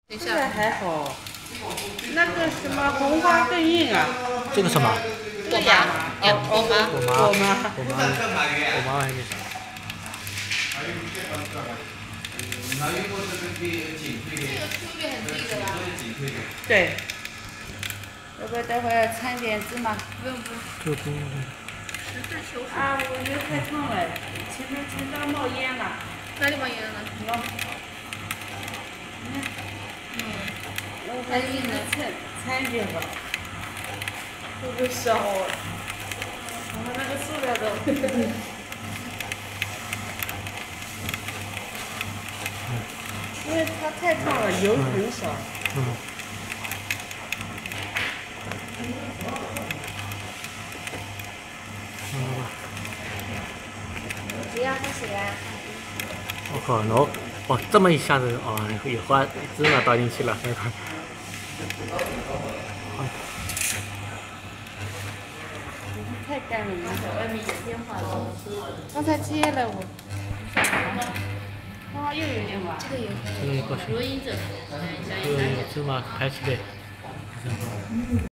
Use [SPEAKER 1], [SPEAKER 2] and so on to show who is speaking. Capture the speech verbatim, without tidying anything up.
[SPEAKER 1] 这个还好，那个什么红花更硬啊。
[SPEAKER 2] 这个什么？
[SPEAKER 1] 这个呀，
[SPEAKER 2] 哦
[SPEAKER 1] 果麻，
[SPEAKER 2] 果麻，
[SPEAKER 1] 果麻，
[SPEAKER 2] 果麻，果麻还那啥。
[SPEAKER 1] 对。要不待会儿掺点芝麻？不用不用。
[SPEAKER 2] 这不用。
[SPEAKER 1] 啊，我觉得太烫了，前面前面冒烟了。
[SPEAKER 3] 哪里冒烟了？
[SPEAKER 1] 你看。嗯。我还给你掺掺一点吧。会不会烧啊？我们那个塑料的。因为它太烫了，油很少。
[SPEAKER 2] 嗯。嗯。
[SPEAKER 3] 不要喝水啊！
[SPEAKER 2] 我靠，然后哦，这么一下子哦，以后啊芝麻倒进去了，那个。
[SPEAKER 1] 太干了，外面有变化了。刚才接了我。啊，又有电话。
[SPEAKER 3] 这个有。
[SPEAKER 2] 这个也不行。
[SPEAKER 3] 录音者。
[SPEAKER 2] 这个芝麻开起来。